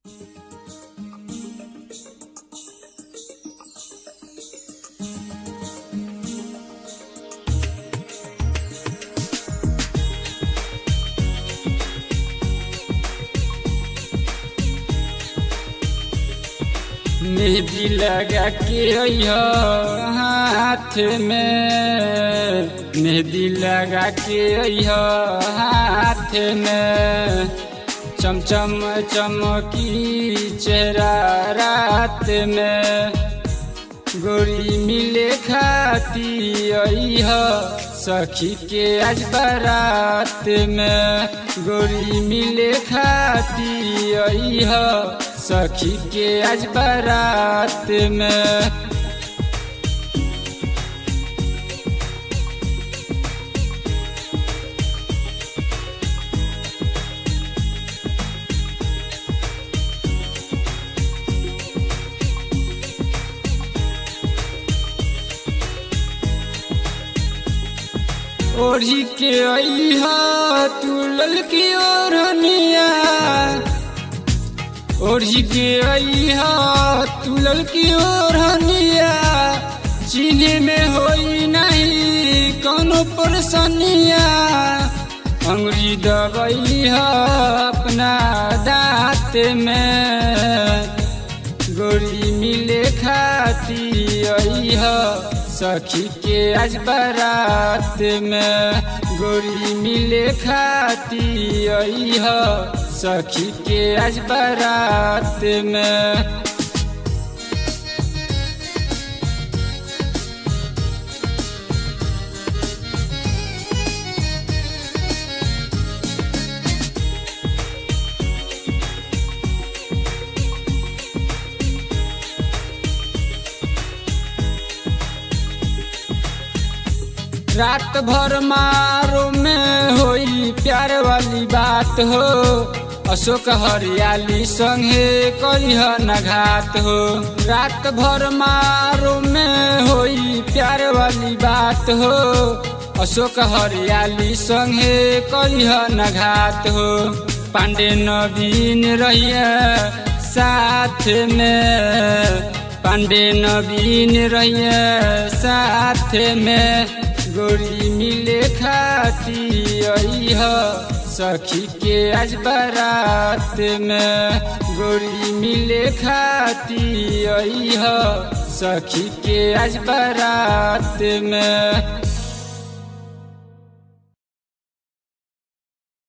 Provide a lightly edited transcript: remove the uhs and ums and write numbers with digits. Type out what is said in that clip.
मेहंदी लगा के अइहो हाथ में, मेहंदी लगा के अइहो हाथ में, चमचम चमकी चेहरा रात में, गोरी मिले खाती अइहो सखी के आज बारात में, गोरी मिले खाती अइहो सखी के आज बारात में। ओढ़ी के अइहा तू ललकी ओढ़निया, ओढ़ी के अइहा तू ललकी ओढ़निया, चिन्हे में होई नहीं कौनो परेशानिया, अंगुरी दबइहा अपना दाँत में, गोरी मिले खाती अइहा सखी के आज बारात में, गोरी मिले खाती अइहा सखी के आज बारात में। रात भर मारो में होई प्यार वाली बात हो, अशोक हरियाली संगे करिह न घात हो, रात भर मारो में होई प्यार वाली बात हो, अशोक हरियाली संगे करिह न घात हो, पांडे नवीन रहिए साथ में, पांडे नवीन रहिए साथ में, गोरी मिले खाती अइहा सखी के आज बारात में, गोरी मिले खाती अइहा सखी के आज बारात में।